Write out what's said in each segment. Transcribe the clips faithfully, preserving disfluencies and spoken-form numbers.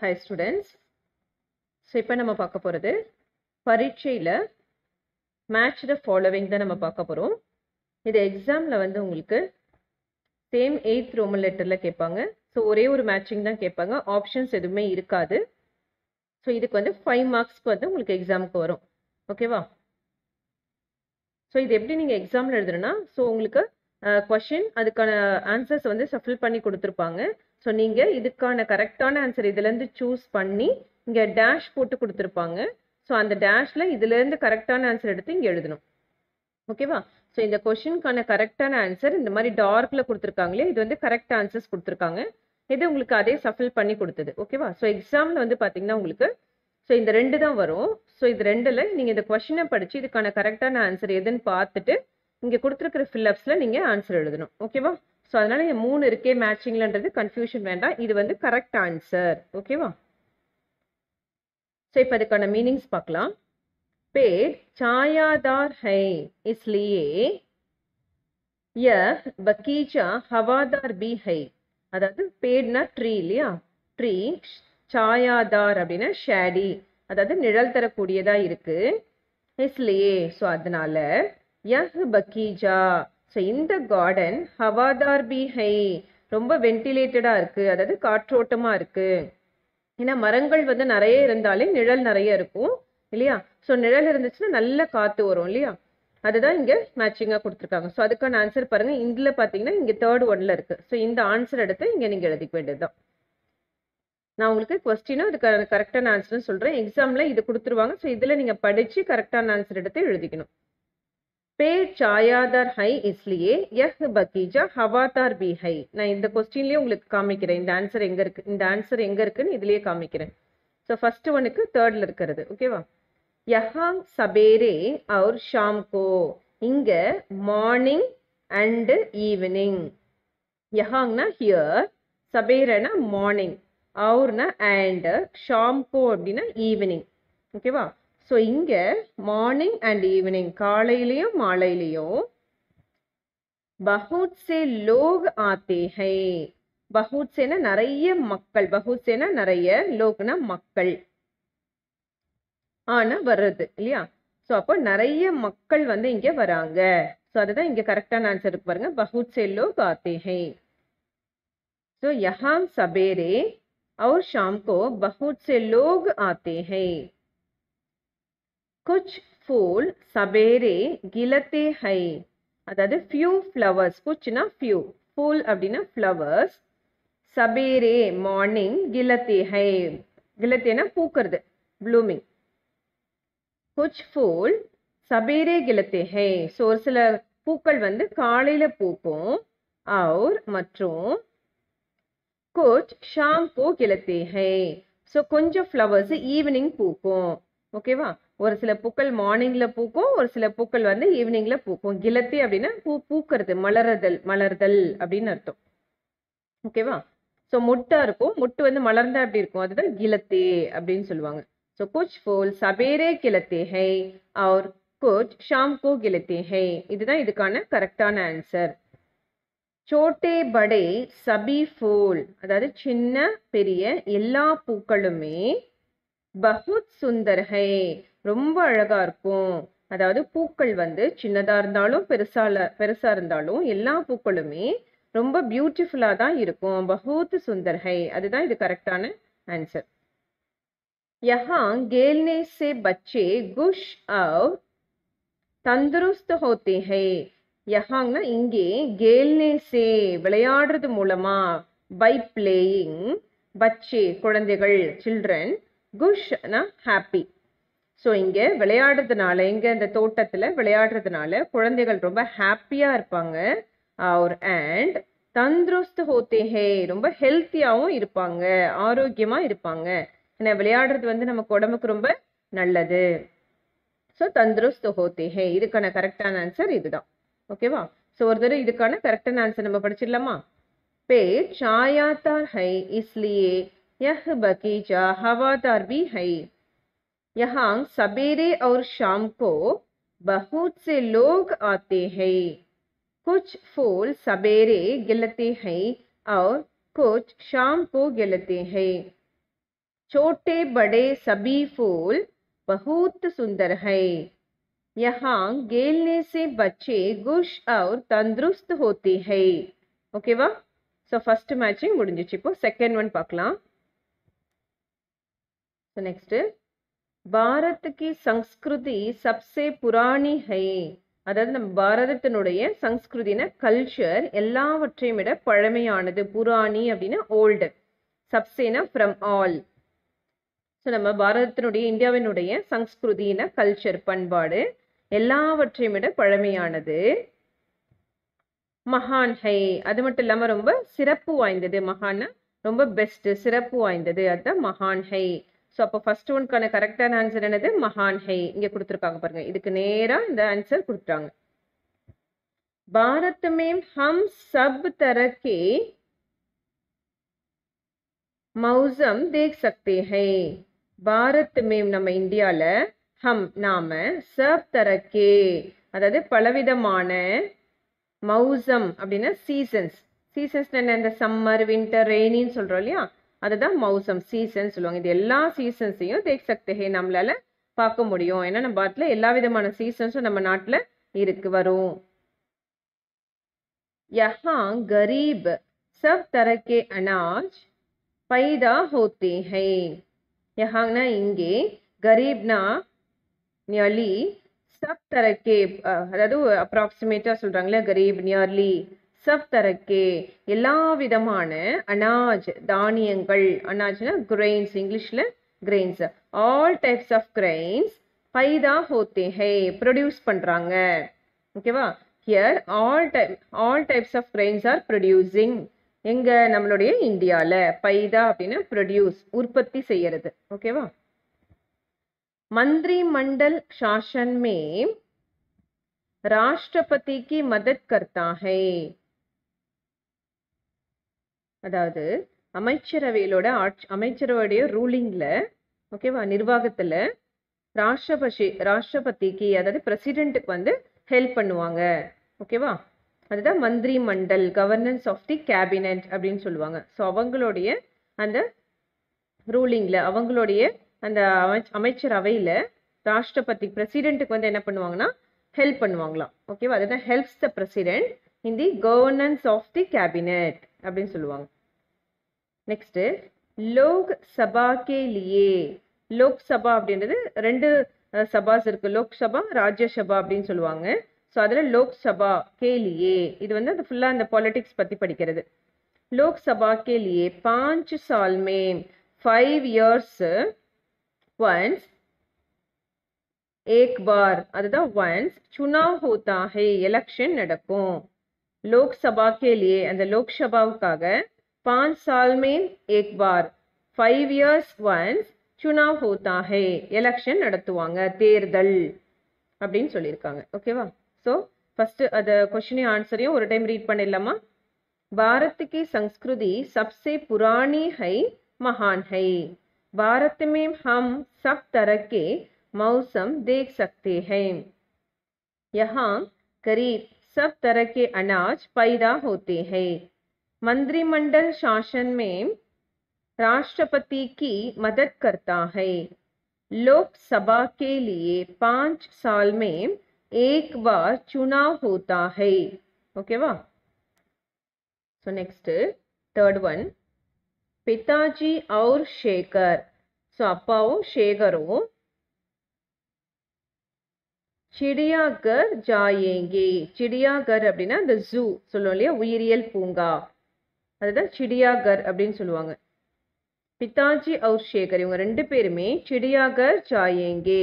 Hi students. So இப்போ நம்ம பார்க்க போறது பரீட்சையில match the following தான் நம்ம பார்க்க போறோம். இது எக்ஸாம்ல வந்து உங்களுக்கு சேம் eighth Roman letterல கேட்பாங்க. ஸோ ஒரே ஒரு மேட்சிங் தான் கேட்பாங்க. ஆப்ஷன்ஸ் எதுவுமே இருக்காது. ஸோ இதுக்கு வந்து ஃபைவ் மார்க்ஸ்க்கு வந்து உங்களுக்கு எக்ஸாமுக்கு வரும். ஓகேவா? ஸோ இது எப்படி நீங்கள் எக்ஸாமில் எழுதுனா ஸோ உங்களுக்கு கொஷின் அதுக்கான ஆன்சர்ஸ் வந்து ஷஃபில் பண்ணி கொடுத்துருப்பாங்க. ஸோ நீங்கள் இதுக்கான கரெக்டான ஆன்சர் இதுலேருந்து சூஸ் பண்ணி இங்கே டேஷ் போட்டு கொடுத்துருப்பாங்க. ஸோ அந்த டேஷில் இதுலேருந்து கரெக்டான ஆன்சர் எடுத்து இங்கே எழுதணும். ஓகேவா? ஸோ இந்த கொஷினுக்கான கரெக்டான ஆன்சர் இந்த மாதிரி டார்க்கில் கொடுத்துருக்காங்களே இது வந்து கரெக்ட் ஆன்சர்ஸ் கொடுத்துருக்காங்க. இது உங்களுக்கு அதே ஷஃபில் பண்ணி கொடுத்தது. ஓகேவா? ஸோ எக்ஸாமில் வந்து பார்த்தீங்கன்னா உங்களுக்கு ஸோ இந்த ரெண்டு தான் வரும். ஸோ இது ரெண்டில் நீங்கள் இந்த கொஷினை படித்து இதுக்கான கரெக்டான ஆன்சர் எதுன்னு பார்த்துட்டு இங்கே கொடுத்துருக்கிற ஃபில்லப்ஸில் நீங்கள் ஆன்சர் எழுதணும். ஓகேவா? ஸோ அதனால இங்கே மூணு இருக்கே மேட்சிங்லன்றது கன்ஃபியூஷன் வேண்டாம். இது வந்து கரெக்ட் ஆன்சர். ஓகேவா? ஸோ இப்போ அதுக்கான மீனிங்ஸ் பார்க்கலாம். पेड़ छायादार है इसलिए यह बगीचा हवादार भी है. அதாவது பேட்னா ட்ரீ இல்லையா? ட்ரீ சாயாதார் அப்படின்னா ஷேடி, அதாவது நிழல் தரக்கூடியதா இருக்கு. இஸ்லியே ஸோ அதனால யஹ் பகீஜா ஸோ இந்த கார்டன் ஹவாதார் பி ஹை ரொம்ப வென்டிலேட்டடா இருக்கு, அதாவது காற்றோட்டமா இருக்கு. ஏன்னா மரங்கள் வந்து நிறைய இருந்தாலே நிழல் நிறைய இருக்கும் இல்லையா? ஸோ நிழல் இருந்துச்சுன்னா நல்ல காற்று வரும் இல்லையா? அதுதான் இங்கே மேட்சிங்காக கொடுத்துருக்காங்க. ஸோ அதுக்கான ஆன்சர் பாருங்கள். இதில் பார்த்தீங்கன்னா இங்கே தேர்ட் ஒன்ல இருக்குது. ஸோ இந்த ஆன்சர் எடுத்து இங்கே நீங்கள் எழுதிக்க வேண்டியது தான். நான் உங்களுக்கு கொஸ்டினும் இதுக்கான கரெக்டான ஆன்சர்னு சொல்கிறேன். எக்ஸாமில் இது கொடுத்துருவாங்க. ஸோ இதில் நீங்கள் படித்து கரெக்டான ஆன்சர் எடுத்து எழுதிக்கணும். पेड़ छायादार है इसलिए यह बगीचा हवादार भी है. நான் இந்த கொஸ்டின்லேயே உங்களுக்கு காமிக்கிறேன் இந்த ஆன்சர் எங்கே இருக்குது, இந்த ஆன்சர் எங்கே இருக்குன்னு இதுலேயே காமிக்கிறேன். ஸோ ஃபர்ஸ்ட் ஒனுக்கு தேர்டில் இருக்கிறது. ஓகேவா? यहाँ सबेरे और शाम को இங்க மார்னிங் அண்ட் ஈவினிங். யஹாங்னா ஹியர், சபேரனா மார்னிங், அவுர்னா அண்ட், ஷாம் கோ அப்படின்னா ஈவினிங். ஓகேவா? ஸோ இங்க மார்னிங் அண்ட் ஈவினிங் காலையிலையும் மாலையிலையும் பஹுத் சே லோக் ஆத்தே ஹை. பஹுத் சேனா நிறைய மக்கள், பஹுத் சேனா நிறைய, லோக்னா மக்கள், ஆனா வர்றது இல்லையா? ஸோ அப்போ நிறைய மக்கள் வந்து இங்க வராங்க. ஸோ அதுதான் இங்க கரெக்டான ஆன்சர் இருக்கு பாருங்க. பஹுத் சே லோக் ஆத்தே ஹை. ஸோ யஹாं सबेरे और शाम को बहुत से लोग आते हैं. कुछ फूल सबेरे गिलते हैं. அதாவது few flowers, குச்னா few, फूल அப்படின்னா flowers, सबेरे மார்னிங், गिलते हैं गिलतेனா பூக்கிறது, blooming. कुछ फूल सबेरे गिलते हैं. ஸோ ஒரு சில பூக்கள் வந்து காலையில பூக்கும். और மற்றும் कुछ शाम को गिलते हैं. ஸோ கொஞ்சம் ஃப்ளவர்ஸ் ஈவினிங் பூக்கும். ஓகேவா? ஒரு சில பூக்கள் மார்னிங்ல பூக்கும், ஒரு சில பூக்கள் வந்து ஈவினிங்ல பூக்கும். கிலத்தி அப்படின்னா பூ பூக்கிறது, மலர்தல், மலர்தல் அப்படின்னு அர்த்தம். ஓகேவா? ஸோ முட்டா இருக்கும், முட்டு வந்து மலர்ந்தா எப்படி இருக்கும், அதுதான் கிலத்தே அப்படின்னு சொல்லுவாங்க. ஸோ குச் ஃபூல் சபேரே கிலத்தே ஹை और कुछ शाम को गिलते हैं. இதுதான் இதுக்கான கரெக்டான ஆன்சர். சோட்டே படே சபி ஃபூல், அதாவது சின்ன பெரிய எல்லா பூக்களுமே பஹுத் சுந்தர் ஹை ரொம்ப அழகா இருக்கும். அதாவது பூக்கள் வந்து சின்னதா இருந்தாலும் பெருசா பெருசா இருந்தாலும் எல்லா பூக்களுமே ரொம்ப பியூட்டிஃபுல்லா தான் இருக்கும். பஹுத் சுந்தர் ஹை, அதுதான் இது கரெக்டான ஆன்சர். यहाँ खेलने से बच्चे खुश और तंदुरुस्त होते हैं. யஹாங்னா இங்கே, கேல்னே சே விளையாடுறது மூலமா, பை பிளேயிங், பச்சே குழந்தைகள், சில்ட்ரன், குஷ்னா ஹாப்பி. ஸோ இங்க விளையாடுறதுனால, இங்க இந்த தோட்டத்துல விளையாடுறதுனால குழந்தைகள் ரொம்ப ஹாப்பியா இருப்பாங்க. और அண்ட் தந்துருஸ்த் ஹோத்தே ஹே ரொம்ப ஹெல்த்தியாவும் இருப்பாங்க, ஆரோக்கியமா இருப்பாங்க. ஏன்னா விளையாடுறது வந்து நமக்கு உடம்புக்கு ரொம்ப நல்லது. ஸோ தந்துருஸ்த் ஹோத்தே ஹே இதுக்கான கரெக்டான ஆன்சர் இதுதான். ஓகேவா? ஸோ ஒரு தடவை இதுக்கான கரெக்டான ஆன்சர் நம்ம படிச்சிடலாமா? पेड़ छायादार है इसलिए यह बगीचा हवादार भी है. यहाँ सबेरे और शाम को बहुत से लोग आते हैं. कुछ फूल सबेरे गिलते हैं और कुछ शाम को गिलते हैं. छोटे बड़े सभी फूल बहुत सुंदर है. यहाँ खेलने से बच्चे खुश और तंदुरुस्त होते हैं. ஓகேவா? ஸோ ஃபர்ஸ்ட் மேட்சிங் முடிஞ்சிச்சு. இப்போ செகண்ட் ஒன் பார்க்கலாம். ஸோ நெக்ஸ்ட், பாரத் கி சம்ஸ்கிருதி சப்சே புராணி ஹை. அதாவது நம்ம பாரதத்தினுடைய சம்ஸ்கிருதின கல்ச்சர் எல்லாவற்றையும் விட பழமையானது. புராணி அப்படின்னா ஓல்டு, சப்சேனா ஃப்ரம் ஆல். ஸோ நம்ம பாரதத்தினுடைய இந்தியாவினுடைய சம்ஸ்கிருதின கல்ச்சர் பண்பாடு எல்லாவற்றையும் விட பழமையானது. மகான் ஹை, அது மட்டும் இல்லாம ரொம்ப சிறப்பு வாய்ந்தது. மகான்னா ரொம்ப பெஸ்ட், சிறப்பு வாய்ந்தது, அதுதான் மகான் ஹை. ஸோ அப்போ ஃபர்ஸ்ட் ஒன்க்கான கரெக்டான ஆன்சர் என்னது? மகான் ஹை. இங்க கொடுத்துருக்காங்க பாருங்க, இதுக்கு நேரா இந்த ஆன்சர் கொடுத்துட்டாங்க. பாரத் மேம் ஹம் சப் தரகே மௌசம் தேக் சக்தே ஹை. பாரத் மேம் நம்ம இந்தியால, ஹம் நாம, சப் தரகே அதாவது பலவிதமான, மௌசம் அப்படின்னா சீசன்ஸ். சீசன்ஸ் என்ன? இந்த சம்மர், வின்டர், ரெய்னின்னு சொல்றோம் இல்லையா, அதுதான் மௌசம், சீசன் சொல்லுவாங்க. இது எல்லா சீசன்ஸையும் தேக் சக்தே ஹை நம்மளால பார்க்க முடியும். ஏன்னா நம்ம பாட்டுல எல்லா விதமான சீசன்ஸும் நம்ம நாட்டுல இருக்கு, வரும். யஹா கரீப் சப் தரகே அனாஜ் பைதா ஹோத்தே ஹை. யஹானா இங்கே, கரீப்னா நியர்லி, சப் தரக்கே அதாவது அப்ராக்சிமேட்டா சொல்றாங்களே, கரீப் நியர்லி, சப் தரக்கே எல்லா விதமான, அனாஜ் தானியங்கள், அனாஜ்னா கிரெயின்ஸ், இங்கிலீஷ்ல grains, all types of grains பைதா ஹோத்தே ஹை ப்ரொடியூஸ் பண்றாங்க. ஓகேவா? Here all type all types of grains are producing. எங்க? நம்மளுடைய இந்தியால. பைதா அப்படின்னா ப்ரொடியூஸ், உற்பத்தி செய்யறது. ஓகேவா? मंत्रिमंडल शासन में राष्ट्रपति की मदद करता है. அதாவது அமைச்சரவையிலோட அமைச்சரவையுடைய ரூலிங்ல, ஓகேவா, நிர்வாகத்துல ராஷ்டிரபதி ராஷ்டிரபதிக்கு அதாவது பிரசிடென்ட்டுக்கு வந்து ஹெல்ப் பண்ணுவாங்க. ஓகேவா? அதுதான் மந்திரி மண்டல், கவர்னன்ஸ் ஆஃப் தி கேபினட் அப்படின்னு சொல்லுவாங்க. ஸோ அவங்களுடைய அந்த ரூலிங்ல, அவங்களுடைய அந்த அமைச்சரவையில ராஷ்டிரபதி பிரசிடென்ட்டுக்கு வந்து என்ன பண்ணுவாங்கன்னா ஹெல்ப் பண்ணுவாங்களாம். ஓகேவா? அதுதான் helps the president in the governance of the cabinet அப்படின்னு சொல்லுவாங்க. நெக்ஸ்ட், லோக் சபா கே லியே. லோக் சபா அப்படின்றது ரெண்டு சபாஸ் இருக்கு, லோக்சபா, ராஜ்யசபா அப்படின்னு சொல்லுவாங்க. ஸோ அதில் லோக் சபா கே லியே, இது வந்து அது ஃபுல்லாக அந்த பாலிடிக்ஸ் பற்றி படிக்கிறது. லோக் சபா கே லியே பாஞ்ச் சால் மே, ஃபைவ் இயர்ஸ் ஒன்ஸ், एक बार அதுதான் ஒன்ஸ், चुनाव होता है எலெக்ஷன் நடக்கும். லோக்சபா के लिए அந்த லோக்சபாவுக்காக पांच साल में एक बार, फाइव इयर्स ஒன்ஸ், चुनाव होता है எலெக்ஷன் நடத்துவாங்க, தேர்தல் அப்படின்னு சொல்லியிருக்காங்க. ஓகேவா? ஸோ ஃபர்ஸ்ட் அத கொஸ்டினையும் ஆன்சரையும் ஒரு டைம் ரீட் பண்ணிடலாமா? भारत की संस्कृति सबसे पुरानी है, महान है. भारत में हम सब तरह के मौसम देख सकते हैं. यहाँ करीब सब तरह के अनाज पैदा होते हैं. मंत्रिमंडल शासन में राष्ट्रपति की मदद करता है. लोकसभा के लिए पांच साल में एक बार चुनाव होता है. ओके वा? सो नेक्स्ट थर्ड वन, पिताजी और शेखर. सो अप्पावो शेखरो चिड़ियाघर जाएंगे. चिड़ियाघर அப்படின்னா அந்த ஜூ சொல்லுவோம் இல்லையா, உயிரியல் பூங்கா, அதுதான் चिड़ियाघर அப்படின்னு சொல்லுவாங்க. பிதாஜி और शेखर இவங்க ரெண்டு பேருமே चिड़ियाघर जाएंगे.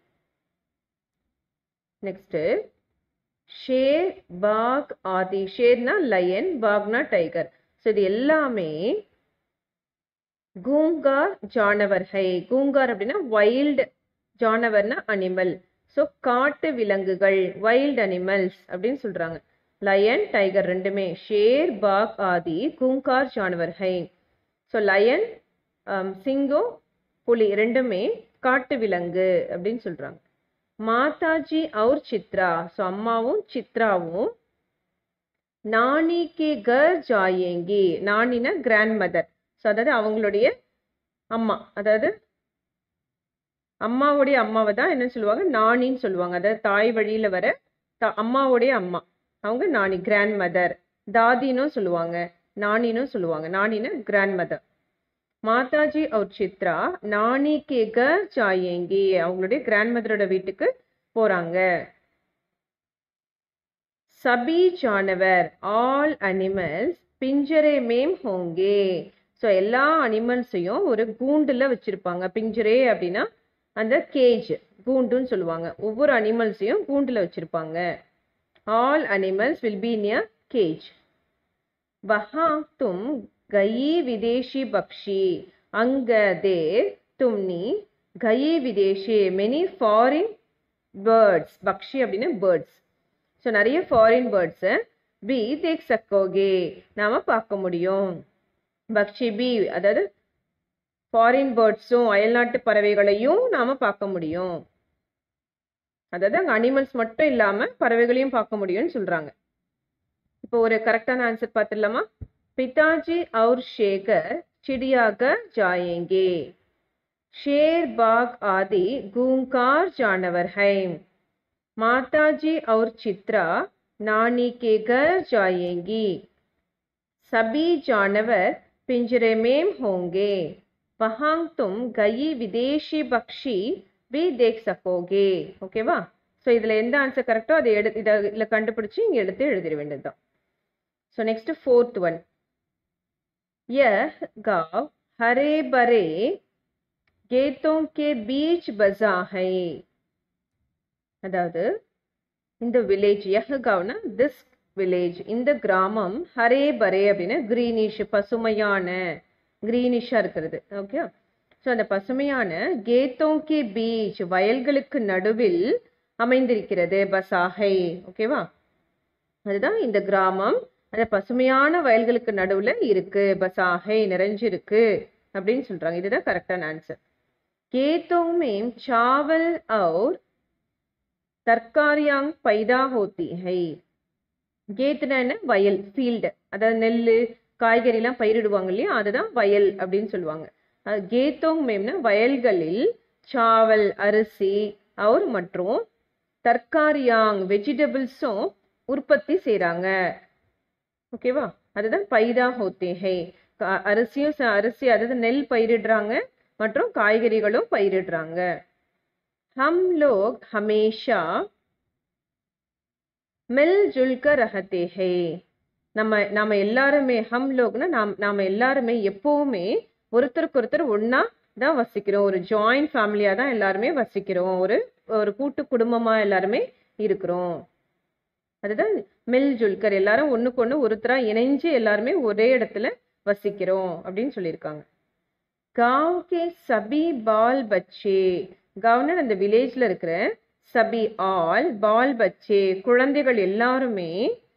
நெக்ஸ்ட், ஷேர், பாக், ஆதி. ஷேர்னா லயன், பாக்னா டைகர். ஸோ இது எல்லாமே கூங்கார் ஜானவர் ஹை. கூங்கார் அப்படின்னா வைல்டு, ஜானவர்னா அனிமல். ஸோ காட்டு விலங்குகள், வைல்ட் அனிமல்ஸ் அப்படின்னு சொல்றாங்க. லயன், டைகர் ரெண்டுமே. ஷேர், பாக், ஆதி, கூங்கார் ஜானவர் ஹை. ஸோ லயன், சிங்கம், புலி ரெண்டுமே காட்டு விலங்கு அப்படின்னு சொல்றாங்க. மாதாஜி और சித்ரா. ஸோ அம்மாவும் சித்ராவும் நானி கே கர் ஜாயேங்கி. நானினா கிராண்ட் மதர். ஸோ அதாவது அவங்களுடைய அம்மா, அதாவது அம்மாவுடைய அம்மாவை தான் என்ன சொல்லுவாங்க, நானின்னு சொல்லுவாங்க. அதாவது தாய் வழியில வர அம்மாவுடைய அம்மா, அவங்க நானி, கிராண்ட் மதர். தாதினும் சொல்லுவாங்க, நானினும் சொல்லுவாங்க. நானின்னு கிராண்ட் மதர். மாதாஜி और சித்ரா நானி கே घर जाएंगे, அவங்களுடைய கிராண்ட் மதரோட வீட்டுக்கு போறாங்க. सभी जानवर ஆல் அனிமல்ஸ் பிஞ்சரே மேம் होंगे, ஸோ எல்லா அனிமல்ஸையும் ஒரு கூண்டுல வச்சிருப்பாங்க. பிஞ்சரே அப்படின்னா அந்த கேஜ், கூண்டுன்னு சொல்லுவாங்க. ஒவ்வொரு அனிமல்ஸையும் கூண்டுல வச்சிருப்பாங்க. All animals will be in a cage. वहां तुम गई विदेशी पक्षी, அங்க தேர் தும்னி கயி விதேஷி மெனி ஃபாரின் பேர்ட்ஸ், பக்ஷி அப்படின்னு பேர்ட்ஸ். ஸோ நிறைய ஃபாரின் பேர்ட்ஸை பி தேக் சக்கோகே, நாம பார்க்க முடியும். பக்ஷி பி அதாவது ஃபாரின் பேர்ட்ஸும் அயல்நாட்டு பறவைகளையும் நாம பார்க்க முடியும். அதாவது அங்கே அனிமல்ஸ் மட்டும் இல்லாம பறவைகளையும் பார்க்க முடியும்னு சொல்றாங்க. இப்போ ஒரு கரெக்டான ஆன்சர் பார்த்துடலாமா? पिताजी और शेखर चिड़ियाघर जाएंगे, शेर बाघ आदि गूंगार जानवर हैं. माताजी और चित्रा नानी के घर जाएंगी, सभी जानवर पिंजरे में होंगे. वहां तुम कई विदेशी पक्षी भी देख सकोगे. ஓகேவா? ஸோ இதில் எந்த ஆன்சர் கரெக்டோ அதை எடு இதை இதில் கண்டுபிடிச்சி இங்கே எடுத்து எழுதிட வேண்டியதுதான். So next fourth one. यह गांव हरे भरे खेतों के बीच बसा है, அதாவது இந்த வில்லேஜ், யஹ் காவ்னா திஸ் வில்லேஜ், இந்த கிராமம், ஹரே பரே அப்படின்னா கிரீனிஷ், பசுமையான, கிரீனிஷா இருக்கிறது. ஓகே, ஸோ அந்த பசுமையான கேத்தோங் கே பீச், வயல்களுக்கு நடுவில் அமைந்திருக்கிறது. பசாஹை. ஓகேவா? அதுதான் இந்த கிராமம் அந்த பசுமையான வயல்களுக்கு நடுவுல இருக்கு. பசாஹை நிறைஞ்சிருக்கு அப்படின்னு சொல்றாங்க. இதுதான் கரெக்டான ஆன்சர். கேத்தோங் மேம் சாவல் और தர்காரியாங் பைதா ஹோத்தி ஹை. கேத்துனா என்ன? வயல், ஃபீல்டு, அதாவது நெல் காய்கறிலாம் பயிரிடுவாங்க இல்லையா, அதுதான் வயல் அப்படின்னு சொல்லுவாங்க. கேத்தோங் மேம்னா வயல்களில், சாவல் அரிசி, அவர் மற்றும் தர்காரியாங் வெஜிடபிள்ஸும் உற்பத்தி செய்றாங்க. ஓகேவா? அதுதான் பைதா ஹோத்தே ஹை. அரிசியும் அரிசி அதாவது நெல் பயிரிடுறாங்க மற்றும் காய்கறிகளும் பயிரிடுறாங்க. हम लोग हमेशा मिलजुल कर रहते हैं, நம்ம நாம எல்லாருமே, ஹம் லோக்னா நாம் நாம எல்லாருமே எப்பவுமே ஒருத்தருக்கு ஒருத்தர் ஒன்னா தான் வசிக்கிறோம். ஒரு ஜாயிண்ட் ஃபேமிலியா தான் எல்லாருமே வசிக்கிறோம். ஒரு ஒரு கூட்டு குடும்பமா எல்லாருமே இருக்கிறோம். அதுதான் மில் ஜுல்கர், எல்லாரும் ஒண்ணுக்கு ஒண்ணு ஒருத்தரா இணைஞ்சு எல்லாருமே ஒரே இடத்துல வசிக்கிறோம் அப்படின்னு சொல்லியிருக்காங்க. गांव के सभी बाल बच्चे, गांव அந்த வில்லேஜ்ல இருக்கிற சபி ஆல் பால் பச்சே குழந்தைகள் எல்லாருமே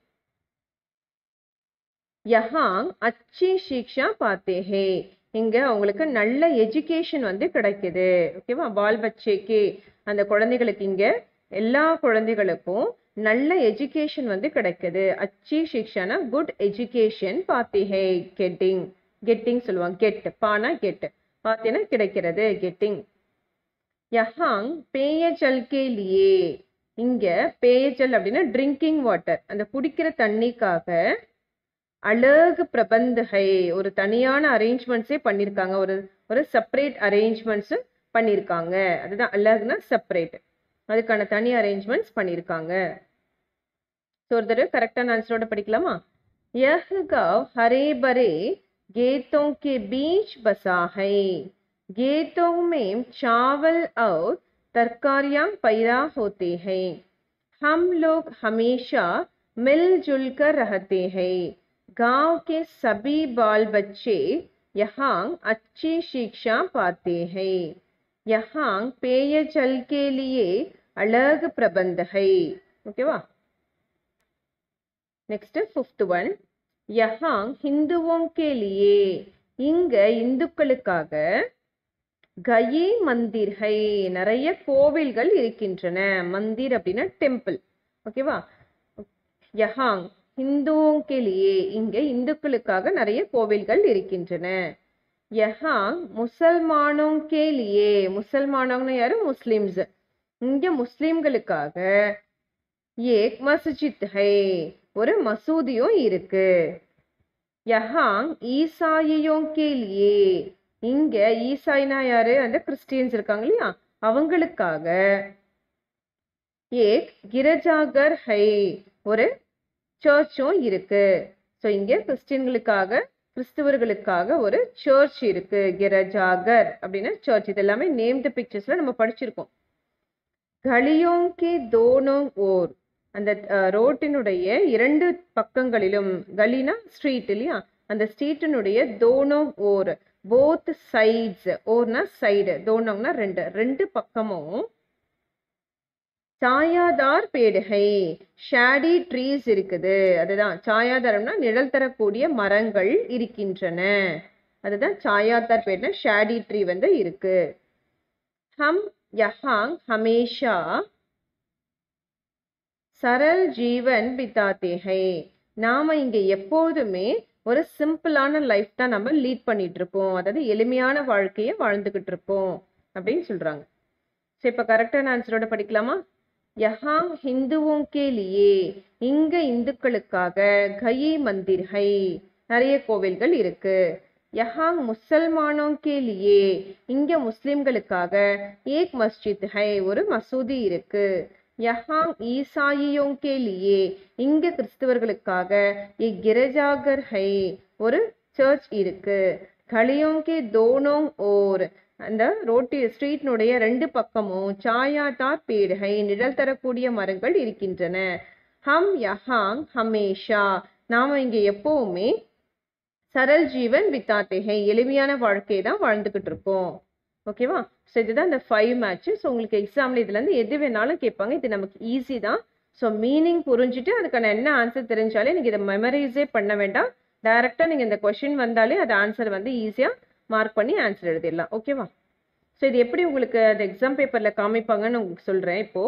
யஹாं अच्छी शिक्षा पाते हैं, இங்க அவங்களுக்கு நல்ல எஜுகேஷன் வந்து கிடைக்குது. ஓகேவா? பால் பச்சேக்கு அந்த குழந்தைகளுக்கு, இங்க எல்லா குழந்தைகளுக்கும் நல்ல எஜுகேஷன் வந்து கிடைக்குது. அச்சி சிக்ஷானா குட் எஜுகேஷன், பாத்தி ஹே கெட்டிங், கெட்டிங் சொல்லுவாங்க. கெட் பானா கெட், பாத்தீங்கன்னா கிடைக்கிறது, கெட்டிங். யஹாங் பேயஜல் கே லியே, இங்க பேயஜல் அப்படின்னா ட்ரிங்கிங் வாட்டர், அந்த குடிக்கிற தண்ணிக்காக அழகு பிரபந்த ஹை, ஒரு தனியான அரேஞ்ச்மெண்ட்ஸே பண்ணியிருக்காங்க. ஒரு ஒரு செப்பரேட் அரேஞ்ச்மெண்ட்ஸ் பண்ணியிருக்காங்க. அதுதான் அழகுனா செப்பரேட், அதுக்கான தனி அரேஞ்ச்மெண்ட்ஸ் பண்ணியிருக்காங்க. ஸோ ஒரு தடவை கரெக்டான ஆன்சரோட படிக்கலாமா? யஹ் गांव हरे भरे खेतों के बीच बसा है, खेतों में चावल और तरकारियां पैदा होते हैं, हम लोग हमेशा मिलजुल कर रहते हैं, गांव के सभी बाल बच्चे यहाँ अच्छी शिक्षा पाते हैं, यहाँ पेयजल के लिए अलग प्रबंध है. ओकेवा? Next fifth one. यहाँ हिंदुओं के लिए, இங்க இந்துக்களுக்காக கயி மந்திர் ஹை, நிறைய கோவில்கள் இருக்கின்றன. மந்திர் அப்படின்னா டெம்பிள். ஓகேவா? யஹாங் ஹிந்துவோं के लिए, இங்க இந்துக்களுக்காக நிறைய கோவில்கள் இருக்கின்றன. यहाँ मुसलमानों के लिए, முசல்மானோன்னு யாரு? முஸ்லிம்ஸ். இங்க முஸ்லிம்களுக்காக ஏக் மஸ்ஜித் ஹை, ஒரு மசூதியும் இருக்கு. யஹா ஈசாயியோं के लिए, இங்க ஈசாயினா யாரு? அந்த கிறிஸ்டியன்ஸ் இருக்காங்க இல்லையா, அவங்களுக்காக ஏக் கிரஜாகர் ஹை, ஒரு சர்ச்சும் இருக்கு. ஸோ இங்க கிறிஸ்டியன்களுக்காக, கிறிஸ்துவர்களுக்காக ஒரு சர்ச் இருக்கு. கிரஜாகர் அப்படின்னா சர்ச். இது எல்லாமே நேம்டு பிக்சர்ஸ்ல நம்ம படிச்சிருக்கோம். கலியோं के दोनों ओर, அந்த ரோட்டினுடைய இரண்டு பக்கங்களிலும், கலினா ஸ்ட்ரீட் இல்லையா, அந்த ஸ்ட்ரீட்டினுடைய தோனோ ஓர், போத் சைட்ஸ், ஓர்னா சைடு, தோனோங்னா ரெண்டு, ரெண்டு பக்கமும் சாயாதார் பேடுகை, ஷேடி ட்ரீஸ் இருக்குது. அதுதான் சாயாதாரம்னா நிழல் தரக்கூடிய மரங்கள் இருக்கின்றன. அதுதான் சாயாதார் பேடுனா ஷேடி ட்ரீ வந்து இருக்கு. ஹம் யஹாங் ஹமேஷா சரல் ஜீவன் பிதாத்தே ஹை, நாம இங்க எப்போதுமே ஒரு சிம்பிளான லைஃப் தான் நம்ம லீட் பண்ணிட்டு இருப்போம், அதாவது எளிமையான வாழ்க்கையை வாழ்ந்துகிட்டு இருப்போம் அப்படின்னு சொல்றாங்க. ஸோ இப்போ கரெக்டான ஆன்சரோட படிக்கலாமா? யஹா ஹிந்துவோं के लिए, இங்க இந்துக்களுக்காக கயி மந்திர் ஹை, நிறைய கோவில்கள் இருக்கு. யஹா முசல்மானோं के लिए, இங்க முஸ்லிம்களுக்காக ஏக் மஸ்ஜித் ஹை, ஒரு மசூதி இருக்கு. யஹா ஈசாயியோं के लिए, இங்க கிறிஸ்தவர்களுக்காக ஏக் கிரஜாகர் ஹை, ஒரு சர்ச் இருக்கு. கலியோं के दोनों ओर, அந்த ரோட்டி ஸ்ட்ரீட்னுடைய ரெண்டு பக்கமும் சாயாதார் பேடுகை, நிழல் தரக்கூடிய மரங்கள் இருக்கின்றன. ஹம் யஹாங் ஹமேஷா, நாம இங்க எப்பவுமே சரல் ஜீவன் பிதாத்தே ஹை, எளிமையான வாழ்க்கையை தான் வாழ்ந்துகிட்டு இருக்கோம். ஓகேவா? ஸோ இதுதான் இந்த ஃபைவ் மேட்ச். ஸோ உங்களுக்கு எக்ஸாம்ல இதுல இருந்து எது வேணாலும் கேட்பாங்க. இது நமக்கு ஈஸி தான். ஸோ மீனிங் புரிஞ்சுட்டு அதுக்கான என்ன ஆன்சர் தெரிஞ்சாலே நீங்க இதை மெமரைஸே பண்ண வேண்டாம். டைரக்டா நீங்க இந்த கொஸ்டின் வந்தாலே அது ஆன்சர் வந்து ஈஸியா மார்க் பண்ணி ஆன்சர் எழுதிடலாம். ஓகேவா? ஸோ இது எப்படி உங்களுக்கு அந்த எக்ஸாம் பேப்பர்ல காமிப்பாங்கன்னு உங்களுக்கு சொல்றேன் இப்போ.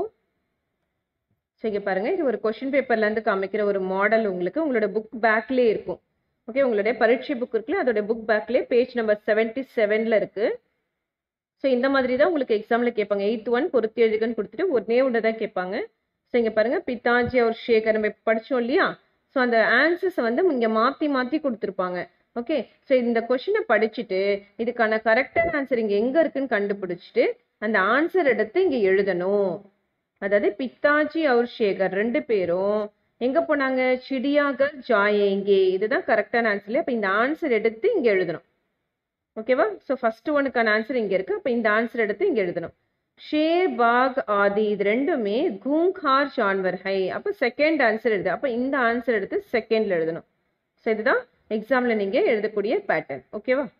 ஸோ இங்க பாருங்க, இது ஒரு கொஸ்டின் பேப்பர்ல இருந்து காமிக்கிற ஒரு மாடல் உங்களுக்கு உங்களோட புக் பேக்லேயே இருக்கும். ஓகே, உங்களுடைய பரீட்சை புக் இருக்குல்ல, அதோட புக் பேக்லேயே பேஜ் நம்பர் செவன்டி செவன்ல இருக்கு. ஸோ இந்த மாதிரி தான் உங்களுக்கு எக்ஸாம்ல கேட்பாங்க. எயித் ஒன் பொருத்தி எழுதுகன்னு கொடுத்துட்டு ஒன்னே ஒன்று தான் கேட்பாங்க. ஸோ இங்க பாருங்க, பிதாஜி அவர் ஷேகர் நம்ம படிச்சோம் இல்லையா, ஸோ அந்த ஆன்சர்ஸை வந்து இங்க மாத்தி மாத்தி கொடுத்துருப்பாங்க. ஓகே, ஸோ இந்த கொஸ்டினை படிச்சுட்டு இதுக்கான கரெக்டான ஆன்சர் இங்க எங்க இருக்குன்னு கண்டுபிடிச்சிட்டு அந்த ஆன்சர் எடுத்து இங்க எழுதணும். அதாவது பித்தாஜி அவர் ஷேகர் ரெண்டு பேரும் எங்க போனாங்க? சிடியாகர் ஜாயேங்கே, இதுதான் கரெக்டான ஆன்சர். அப்ப இந்த ஆன்சர் எடுத்து இங்க எழுதணும். ஓகேவா? ஸோ ஃபர்ஸ்ட் ஒனுக்கான ஆன்சர் இங்க இருக்கு. அப்ப இந்த ஆன்சர் எடுத்து இங்க எழுதணும். ஷேர் பாக் ஆதி, இது ரெண்டுமே கூங்கார் ஜான்வர் ஹை. அப்ப செகண்ட் ஆன்சர் எழுது. அப்ப இந்த ஆன்சர் எடுத்து செகண்ட்ல எழுதணும். ஸோ இதுதான் எக்ஸாம்ல நீங்க எழுதக்கூடிய பேட்டர்ன். ஓகேவா?